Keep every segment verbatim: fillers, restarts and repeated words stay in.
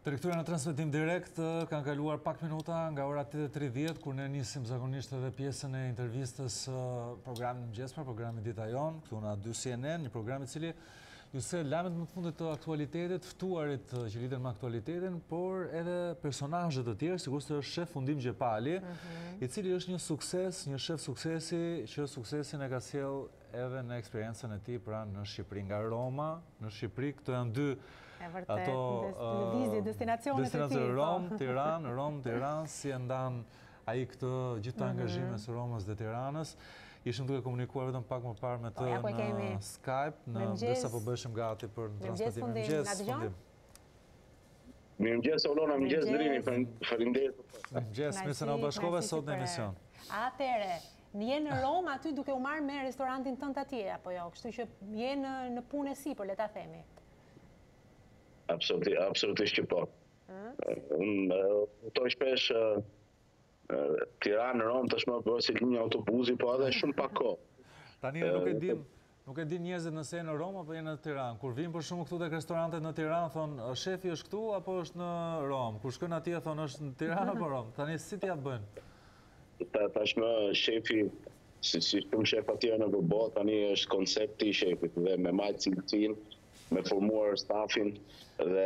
Të rikthyer në transmetim direkt, kanë kaluar pak minuta nga ora tetë e tridhjetë, kur ne nisim zakonisht edhe pjesën e intervistës programit Mëngjes për programin Dita Jon, këtu në A dy C N N, një program i cili ju se lajmet më të fundit të aktualitetit, ftuarit që lidhen me aktualitetin, por edhe personazhe të tjerë, sigurisht është shef Fundim Gjepali, i cili është një sukses, një shef suksesi që suksesin e ka sjell edhe në eksperiencën e tij pra në Shqipëri, nga Roma në Shqipëri. Këto janë dy ato lëvizje, destinacionet e tij. Rom, Tiranë, Rom, Tiranë, si e ndan ai këtë gjithë angazhime së Romës dhe Tiranës. Ishëm duke komunikuar vetëm pak më parë me të në Skype, në desa po bëshëm gati për në transmetimin. Mëngjes, Fundim. Mirëmëngjes, Olona, mëngjes Drini, faleminderit. Mëngjes, mirë se na u bashkove sot në emision. Atëre, je në Rom aty duke u marrë me restorantin tënd atje apo jo, kështu që je në në punë sipër, le ta themi. Absolutisht, absolutisht që po. Unë utoj shpesh Tiranë, Rom, tashmë bëhet si linja autobusi, po edhe shumë pak kohë. Tani nuk e dim, nuk e din njerëzit nëse janë në Rom apo janë në Tiranë. Kur vijnë për shkak këtu tek restorantet në Tiranë, thonë shefi është këtu apo është në Rom. Kur shkojnë atje thonë është në Tiranë apo Rom. Tani si t'ia bëjnë? Tashmë shefi, si shumë shef atje në botë, tani është koncepti i shefit dhe me majtë cilësinë, me formuar stafin dhe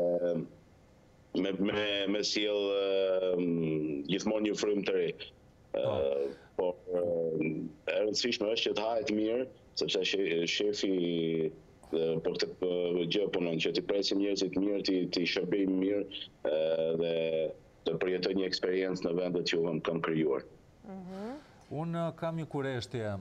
me me me sjell gjithmonë një frymë të re. Por e rëndësishme është që të hahet mirë, sepse shefi për këtë gjë punon, që t'i presim njerëzit mirë, t'i shërbejmë mirë dhe të përjetoj një eksperiencë në vendet që unë kam krijuar. Unë kam një kurreshtje.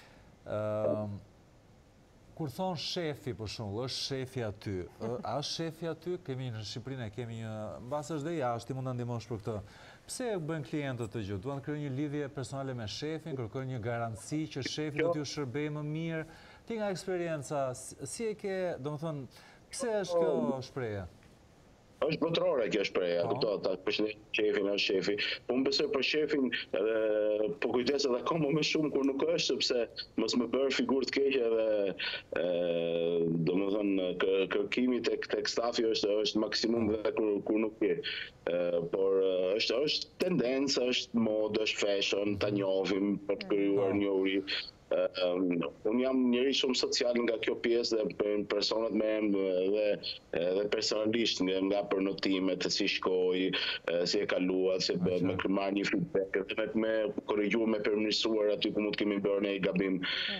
Kur thonë shefi, për shembull, është shefi aty, a është shefi aty? Kemi në Shqipërinë kemi një, mbas është dhe jashtë, mund ta ndihmosh për këtë. Pse e bën klientët të gjë? Duan të krijojnë një lidhje personale me shefin, kërkojnë një garanci që shefi do t'ju shërbejë më mirë. Ti nga eksperienca, si e ke, domethënë, pse është kjo shprehje? Është botërore kjo shprehje, kuptoj, ta përshëndet shefin është shefi. Po unë besoj për shefin edhe po kujdes edhe akoma më shumë kur nuk është, sepse mos më bërë figurë të keqe edhe domethënë kërkimi tek tek stafi është është maksimum dhe kur kur nuk je. Por është është tendencë, është modë, është fashion, ta njohim për të krijuar njohuri. Unë jam njëri shumë social nga kjo pjesë dhe për personat me em dhe, dhe personalisht nga, nga përnotimet, si shkoj, si e kalua, si me marrë një feedback, dhe me korrigju, me përmirësuar aty ku mund të kemi bërë ne i gabim.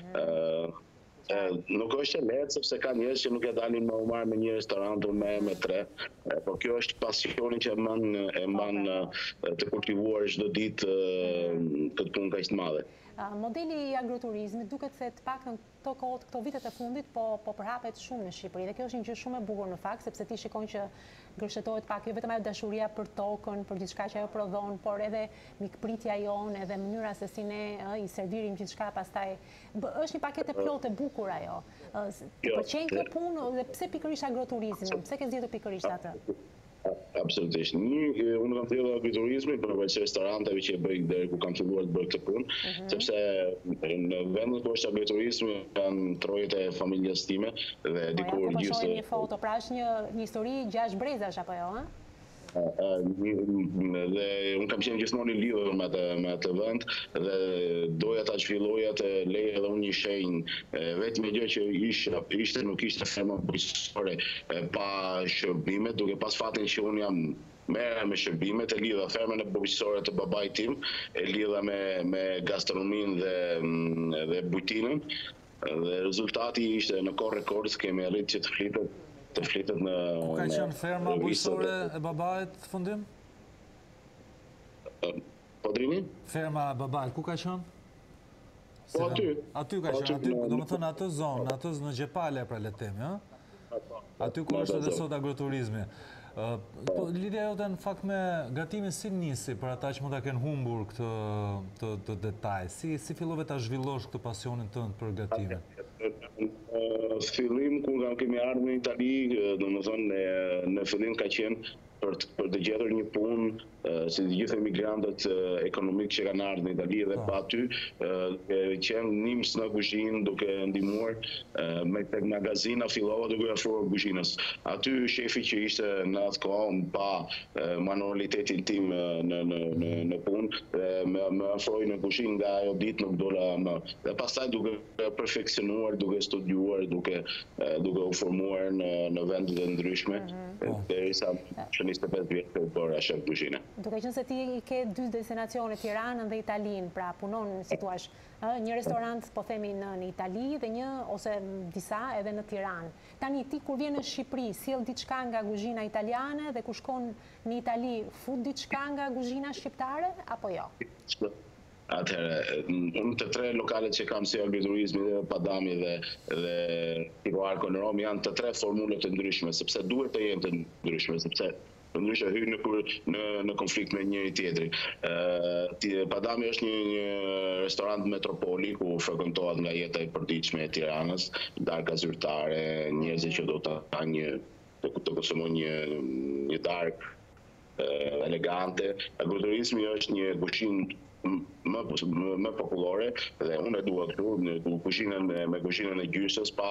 Nuk është e lehtë sepse ka njerëz që nuk e dalin më u marr me një restorant me me tre, por kjo është pasioni që e mban e mban të kultivuar çdo ditë këtë punë kaq të madhe. Modeli i agroturizmit duket se të paktën këto kohët, këto vitet e fundit po po përhapet shumë në Shqipëri dhe kjo është një gjë shumë e bukur në fakt, sepse ti shikon që gërshetohet pak jo vetëm ajo dashuria për tokën, për gjithçka që ajo prodhon, por edhe mikpritja jonë, edhe mënyra se si ne i servirim gjithçka pastaj. Është një paketë e plotë e bukur ajo. Të pëlqen kjo punë dhe pse pikërisht agroturizmi? Pse ke zgjedhur pikërisht atë? Absolutisht. Një, unë kam thirrur agriturizmin përveç restoranteve që e bëj deri ku kam filluar të bëj këtë punë, sepse në vendin ku është agriturizmi kanë trojet e familjes time dhe dikur gjithë. Po gjithë. një foto, pra është një një histori gjashtë brezash apo jo, ëh? Dhe unë kam qenë gjithmonë i lidhur me atë me atë vend dhe doja ta zhvilloja të lej edhe unë një shenjë. Vetëm gjë që ishte ishte nuk ishte ferma bujqësore pa shërbime, duke pas fatin që unë jam merra me shërbimet, e lidha fermën e bujqësore të babait tim, e lidha me me gastronominë dhe dhe bujtinën. Dhe rezultati ishte në kohë rekord kemi arritur që të flitet të flitet në... Ku ka qenë ferma bujqësore e babait, Fundim? Po Drini? Ferma e babait, ku ka qenë? Po aty. Aty ka qenë, aty, do më thënë atë zonë, atë në Gjepale, pra le temi, ëh? Aty ku është edhe sot agroturizmi. Po lidhja jote në fakt me gatimin si nisi për ata që mund ta kenë humbur këtë të detaj. Si si fillove ta zhvillosh këtë pasionin tënd për gatimin? Fillim kur kemi ardhur në Itali, domethënë në fillim ka qenë për të, për të gjetur një punë, uh, si të gjithë emigrantët uh, ekonomik që kanë ardhur në Itali dhe pa aty, uh, që janë nims në kuzhinë duke ndihmuar uh, me tek magazina fillova duke ofruar kuzhinës. Aty shefi që ishte në atë kohë pa uh, manualitetin tim uh, në në në, në punë, uh, më më ofroi në kuzhinë nga ajo ditë nuk dola më. Dhe pastaj duke perfeksionuar, duke studiuar, duke uh, duke u formuar në në vende të ndryshme. Derisa që njëzet e pesë vjetë të bërë a shef kuzhine. Duke qenë se ti ke dy destinacione, Tiranën dhe Italinë, pra punon, si thua, një restorant, po themi, në Itali dhe një ose disa edhe në Tiranë. Tani ti kur vjen në Shqipëri, sjell diçka nga kuzhina italiane dhe kur shkon në Itali, fut diçka nga kuzhina shqiptare apo jo? Atëherë, unë të tre lokalet që kam si agriturizmi dhe Padami dhe, dhe Tipo Arko në Rom janë të tre formulet të ndryshme, sepse duhet të jenë të ndryshme, sepse ndryshe hyrë në, në, në konflikt me njëri tjetrin. Uh, Padami është një, një restorant metropoli ku frekuentohet nga jeta e përditshme e Tiranës, darka zyrtare, njerëzit që do të ta një të, të konsumojnë një, një darkë uh, elegante. Agriturizmi është një kuzhinë më, më, më popullore dhe unë e dua këtu në kuzhinën me, me kuzhinën e gjysës pa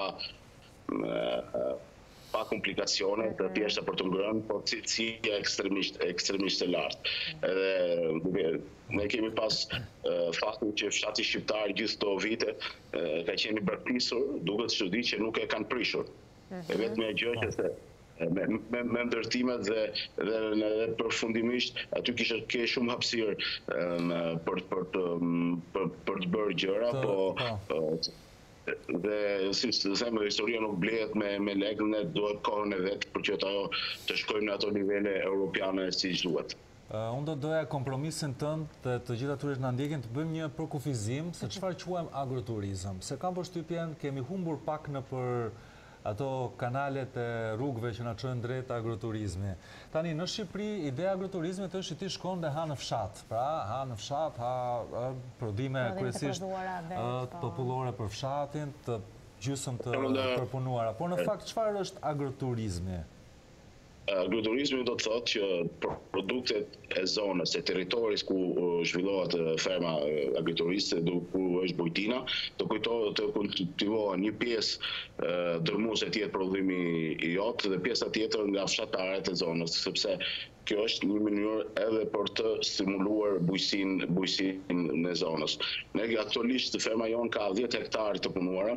uh, pa komplikacione të thjeshta për të ngrënë, por cilësia ekstremisht ekstremisht e lartë. Edhe ne kemi pas uh, faktin që fshati shqiptar gjithë këto vite uh, ka qenë i braktisur, duket çudi që nuk e kanë prishur. E vetëm e gjë që se me, me, me ndërtimet dhe, dhe, dhe përfundimisht aty kishe ke shumë hapësirë um, për, për, të, për, për të bërë gjëra, po uh, dhe si të them, historia nuk blehet me, me lekë, ne duhet kohën e vetë për që të, të shkojmë në ato nivele europiane si duhet. Uh, unë do doja kompromisin tënd dhe të gjitha turisht në ndjekin të bëjmë një përkufizim se çfarë quajmë agroturizëm. Se kam përshtypjen kemi humbur pak në për ato kanalet e rrugëve që na çojnë drejt agroturizmi. Tani në Shqipëri ideja agroturizmit është që ti shkon dhe ha në fshat. Pra, ha në fshat, ha prodhime kryesisht popullore për fshatin, të gjysmë të përpunuara. Por në fakt çfarë është agroturizmi? Agroturizmi do të thotë që produktet e zonës, e territoris ku zhvillohet ferma agrituristë, ku është bujtina, të kujtohet të kultivohen një pjesë dërmuese tjetër prodhimi i jot dhe pjesa tjetër nga fshatarët e zonës, sepse kjo është një mënyrë edhe për të stimuluar bujqësinë bujqësinë në zonës. Ne aktualisht ferma jon ka dhjetë hektarë të punuara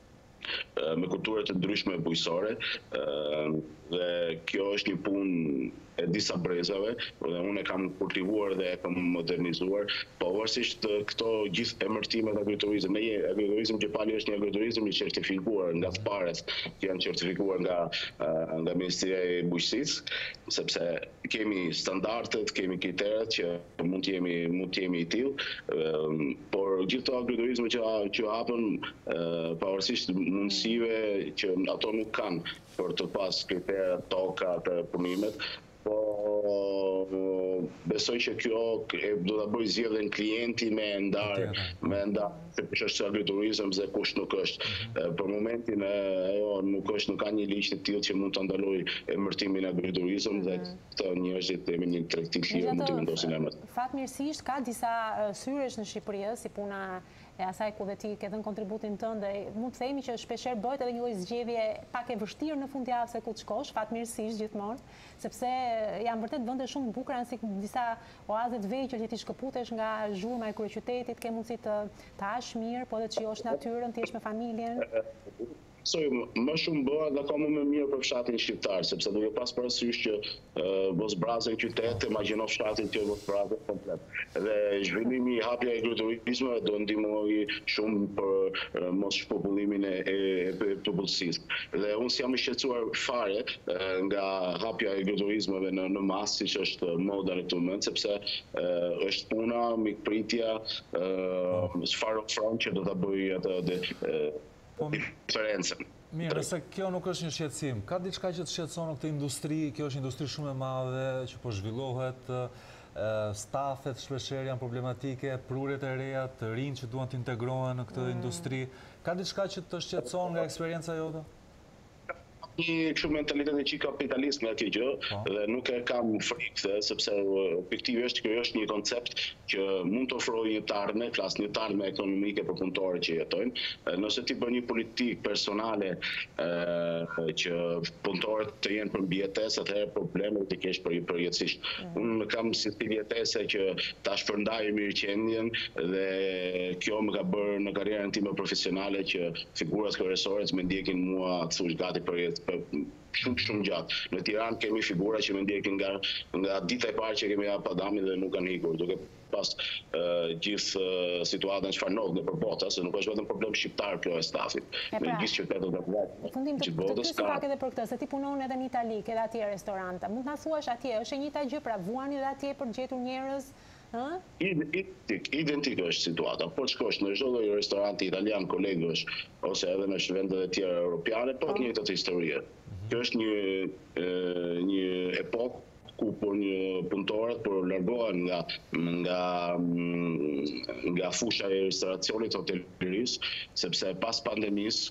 me kulture të ndryshme bujqësore dhe kjo është një punë e disa brezave dhe unë e kam kultivuar dhe e kam modernizuar, pavarësisht këto gjithë emërtimet agriturizëm. Ne agriturizëm që pali është një agriturizëm i certifikuar nga të paret që janë certifikuar nga nga Ministria e Bujqësisë, sepse kemi standardet, kemi kriteret që mund të jemi mund të jemi i tillë, por gjithë ato agriturizme që që hapën pavarësisht mundësive që ato nuk kanë për të pas kriteret, toka, të punimet, po besoj që kjo do ta bëjë zgjedhjen klienti me ndar me ndar se kush është agriturizëm dhe kush nuk është. Për momentin ajo nuk është, nuk ka një ligj të tillë që mund ta ndalojë emërtimin agriturizëm dhe këto njerëzit me një tregti lirë mund të vendosin emrat. Fatmirësisht ka disa syresh në Shqipëri si puna e asaj ku dhe ti ke dhënë kontributin tënd dhe mund të themi që shpeshherë bëhet edhe një lloj zgjedhje pak e vështirë në fundjavë se ku të shkosh, fatmirësisht gjithmonë, sepse janë vërtet vende shumë bukura si disa oaze të vegjël që ti shkëputesh nga zhurma e kryeqytetit, ke mundësi të të hash mirë, po edhe të shijosh natyrën, të jesh me familjen. Më shumë bëhet akoma më mirë për fshatin shqiptar, sepse duke pas parasysh që Vosbrazë në qytet, imagjino fshatin që Vosbrazë komplet. Dhe zhvillimi i hapja e agriturizmit do ndihmojë shumë për mos shpopullimin e, e popullsisë. Dhe unë s'jam i shqetësuar fare nga hapja e agriturizmeve në, në masë, siç është moda në këtë moment, sepse uh, është puna, mikpritja, çfarë uh, ofron që do ta bëjë atë diferencën. Mirë, nëse kjo nuk është një shqetësim, ka diçka që të shqetëson në këtë industri? Kjo është industri shumë e madhe që po zhvillohet, stafet shpeshherë janë problematike, prurjet e reja, të rinj që duan të integrohen në këtë industri. Ka diçka që të shqetëson nga eksperienca jote? një kështu mentalitet e çik kapitalist nga kjo gjë dhe nuk e kam frikë sepse objektivi është që është një koncept që mund të ofrojë një të ardhme, klasë një të ardhme ekonomike për punëtorët që jetojnë. Nëse ti bën një politikë personale që punëtorët të jenë përmbjetesë, atëherë problemet i kesh për përjetësisht. Unë kam si pjesë që ta shpërndaj mirëqendjen dhe kjo më ka bërë në karrierën time profesionale që figurat kryesore më ndjekin mua thush gati për jetë shumë shumë gjatë. Në Tiranë kemi figura që më ndjekin nga nga dita e parë që kemi hapur Adamin dhe nuk kanë ikur, duke pas uh, gjithë uh, situatën çfarë ndodh nëpër botë, se nuk është vetëm problem shqiptar kjo e stafit. Me gjithë qytetet e vetë. Fundim të pyesim pak edhe për këtë, se ti punon edhe në Itali, ke edhe atje restorante. Mund të na thuash atje, është e njëjta gjë, pra vuani edhe atje për gjetur njerëz? Identik, identik është situata. Po të shkosh në çdo lloj restoranti italian kolegësh ose edhe në vendet e tjera europiane, po të njëjtat historie. Kjo është një një epokë ku për një punëtorët për largohen nga nga nga fusha e restoracionit hotelerisë, sepse pas pandemisë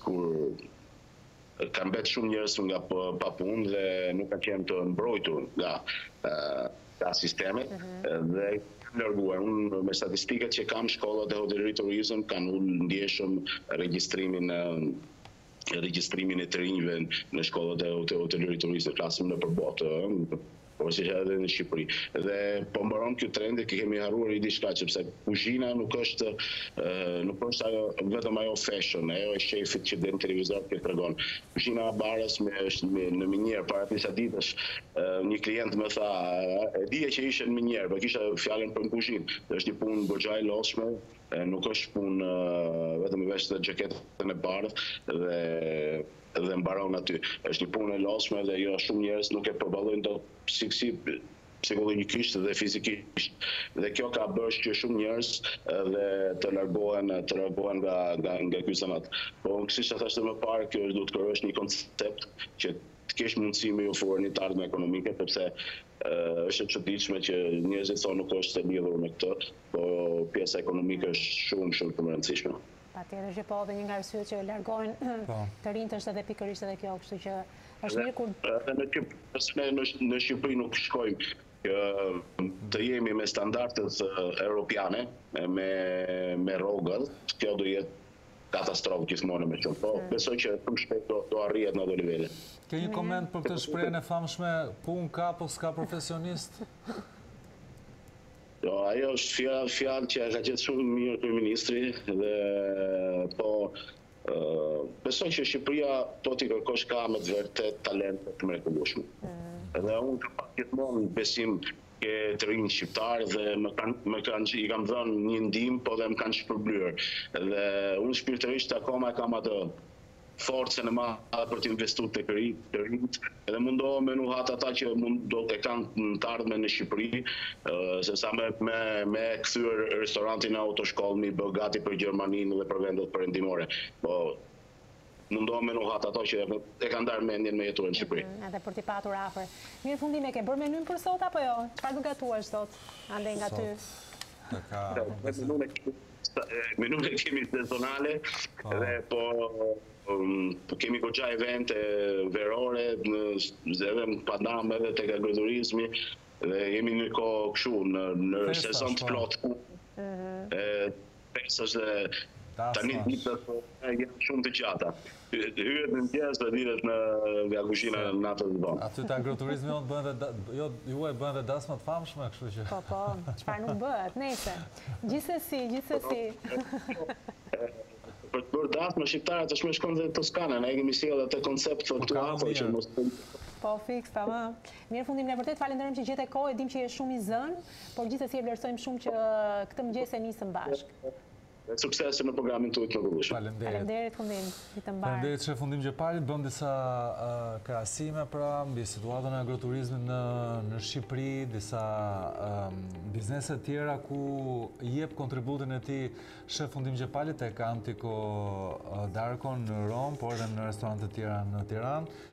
kur kanë mbet shumë njerëz nga pa punë dhe nuk kanë qenë të mbrojtur nga nga sistemet dhe larguar. Unë me statistikat që kam, shkollat e hotelëri turizëm kanë ullë ndjeshëm regjistrimin regjistrimin e të rinjve në shkollat e hotelëri turizëm, flasim në përbotë, por si edhe në Shqipëri. Dhe po mbaron ky trendi që kemi harruar i diçka, sepse kuzhina nuk është nuk është ajo vetëm ajo fashion, ajo e shefit që në televizor që tregon. Kuzhina e barës me është në Minjer para disa ditësh, një klient më tha, e dije që ishe në Minjer, po kisha fjalën për kuzhinë. Është një punë goxha e lodhshme, nuk është punë vetëm i vesh të xhaketën e bardhë dhe dhe mbaron aty. Është një punë e lodhshme dhe jo shumë njerëz nuk e përballojnë dot psiksi psikologjikisht dhe fizikisht. Dhe kjo ka bërë që shumë njerëz dhe të largohen të largohen nga nga nga ky sanat. Po siç e thashë më parë, kjo duhet të kërkosh një koncept që të kesh mundësi me ofruar një të ardhme ekonomike, sepse është e çuditshme që njerëzit thonë nuk është e lidhur me këtë, po pjesa ekonomike është shumë shumë e rëndësishme. Patjetër që po, dhe një nga arsyet që largojnë të rinjtë është edhe pikërisht edhe kjo, kështu që është mirë kur ne në Shqipëri nuk shkojmë të jemi me standardet europiane, me me rrogët, kjo do jetë katastrofë gjithmonë me qenë. Po besoj që shumë shpejt do, do arrihet në ato nivele. Ke një koment për këtë shprehjen e famshme, punë ka po s'ka profesionist? Jo, ajo është fjalë që ka gjetë shumë mirë kryeministri dhe po besoj që Shqipëria po t'i kërkosh ka me të vërtet talente të mrekullueshme. Dhe unë kam pas gjithmonë besim ke të rinj shqiptar dhe më kanë më kanë i kam dhënë një ndihmë, po dhe më kanë shpërblyer. Dhe unë shpirtërisht akoma kam atë forcën e madhe për të investuar tek të rinjt, edhe mundohem me nuhat ata që mund do të kanë të ardhmen në Shqipëri, se sa me me me kthyer restorantin në autoshkollë mi bë gati për Gjermaninë dhe për vendet perëndimore. Po mundohem me nuhat ato që e kanë ndarë mendjen me jetuar në Shqipëri. Edhe për t'i patur afër. Mirë, fundim, e ke bërë menyn për sot apo jo? Çfarë do gatuash sot? Andej nga ty. Menun e kemi sezonale dhe po kemi goxha evente verore, edhe në Padam edhe tek agroturizmi dhe jemi në kohë kështu në sezon të plotë. Pesësh dhe tani ditët janë shumë të gjata. Hyret në mëngjes dhe ditët në nga kuzhina në natën e vonë. Aty te agroturizmi on bën dhe jo juaj bën dhe dasma të famshme, kështu që. Po po, çfarë nuk bëhet, nejse. Gjithsesi, gjithsesi. Për të bërë dasma shqiptarët është më shkon dhe në Toskana, ne kemi sjellë atë koncept këtu afër që mos Po, fiks, tamam. Mirë, fundim, ne vërtet falenderojmë që gjete kohë, e dim që je shumë i zënë, por gjithsesi e vlerësojmë shumë që këtë mëngjes e nisëm bashkë. Suksese në programin tuaj të rrugësh. Faleminderit. Faleminderit, fundim. Ditë mbar. Faleminderit që fundim Gjepalit bën disa uh, krahasime pra mbi situatën e agroturizmit në në Shqipëri, disa um, biznese të tjera ku jep kontributin e tij shef Fundim Gjepalit tek Antico uh, Darko në Rom, por edhe në restorante të tjera në Tiranë.